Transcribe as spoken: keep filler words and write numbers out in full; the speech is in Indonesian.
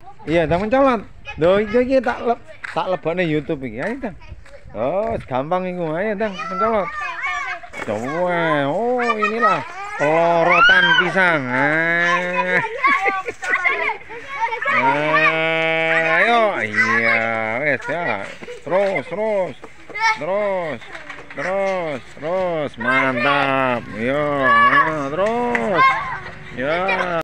Iya, tang mencolot. Lho iki iki tak leb tak lebokne YouTube iki. Ayo, Tang. Oh, gampang iku. Ayo, Tang, mencolot. Coba. Oh, inilah pelorotan pisang. Ah. Ah, ayo. Iya, wes ya. Terus, terus. Terus. Terus, terus. Mantap. Yo, ah, terus. Ya.